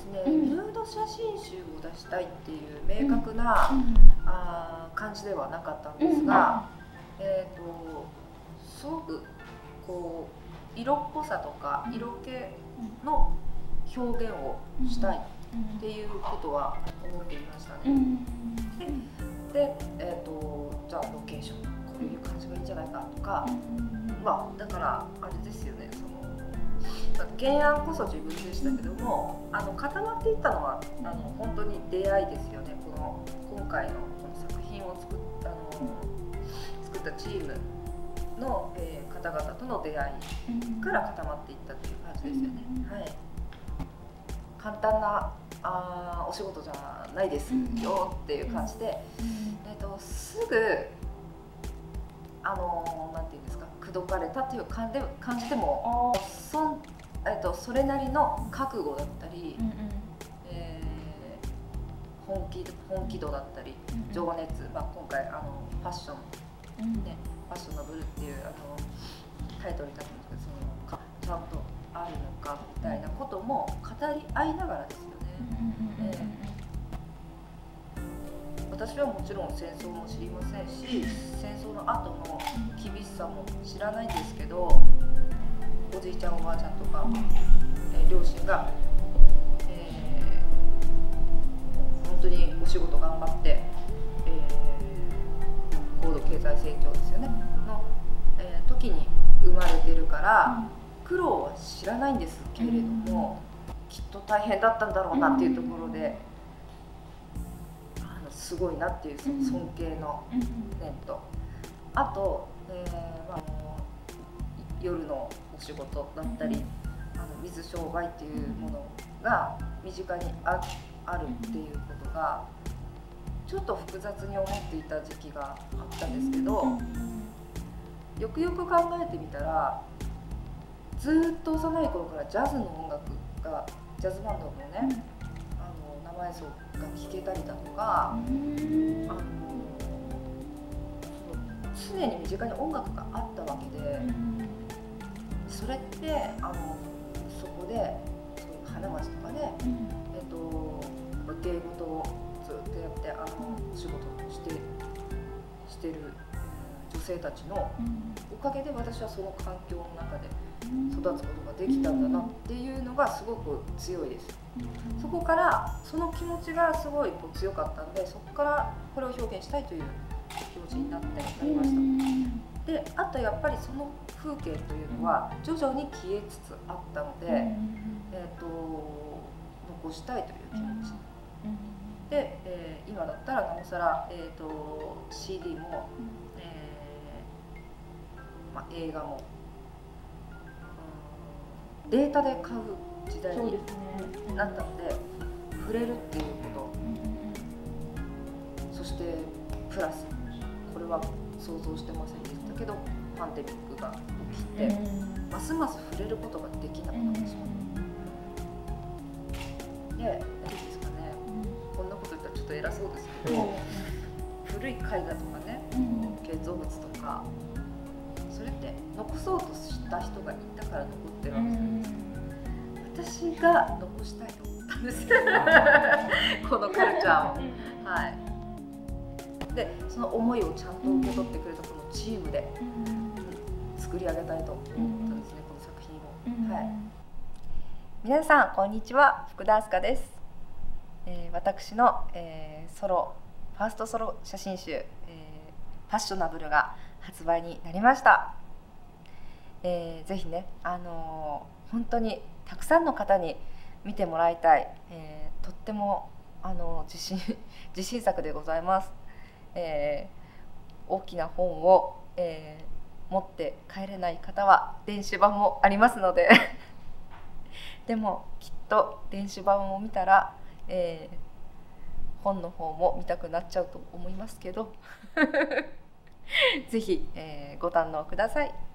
ですね、ヌード写真集を出したいっていう明確な、感じではなかったんですが、すごくこう色っぽさとか色気の表現をしたいっていうことは思っていましたね。で、じゃあロケーションこういう感じがいいんじゃないかとか、だからあれですよね、原案こそ自分でしたけども、固まっていったのは本当に出会いですよね。今回のこの作品を作ったチームの、方々との出会いから固まっていったという感じですよね。はい、簡単なお仕事じゃないですよっていう感じで、すぐなんていうんですか、口説かれたという感じでもそれなりの覚悟だったり、本気度だったり、情熱、今回ファッション、ファッショナブルっていうタイトルになってますけど、ちゃんとあるのかみたいなことも語り合いながらですよね。私はもちろん戦争も知りませんし、戦争の後の厳しさも知らないんですけど、おじいちゃんおばあちゃんとか、両親が、本当にお仕事頑張って、高度経済成長ですよねの、時に生まれてるから苦労は知らないんですけれども、きっと大変だったんだろうなっていうところで、すごいなっていう尊敬の念と、あと、夜のお仕事だったり、水商売っていうものが身近にあるっていうことがちょっと複雑に思っていた時期があったんですけど、よくよく考えてみたら、ずっと幼い頃からジャズの音楽が、ジャズバンドのね、生演奏が聴けたりだとか、常に身近に音楽があったわけで、それってそこでそういう花街とかで、芸事をずっとやってお仕事してる女性たちのおかげで、私はその環境の中で育つことができたんだなっていうのがすごく強いです。そこからその気持ちがすごい強かったんで、そこからこれを表現したいという気持ちになりました。で、あとやっぱりその風景というのは徐々に消えつつあったので、残したいという気持ちで、今だったらなおさら、CD も、映画も、データで買う時代になったので、触れるっていうこと、そしてプラスこれは想像してませんでしたけど、パンデミックが起きて、ますます触れることができなくなってしまう。で、いいですかね、こんなこと言ったらちょっと偉そうですけど、古い絵画とかね、建造物とか、それって残そうとした人がいたから残ってるわけじゃないですか。私が残したいと思ったんですこのカルチャーを。はい。で、その思いをちゃんと受け取ってくれたこのチームで作り上げたいと思ったんですね、この作品を。はい。皆さんこんにちは、福田明日香です。私の、ファーストソロ写真集、ファッショナブルが発売になりました。ぜひね、本当にたくさんの方に見てもらいたい、とっても自信作でございます。大きな本を、持って帰れない方は電子版もありますのででもきっと電子版を見たら、本の方も見たくなっちゃうと思いますけどぜひ、ご堪能ください。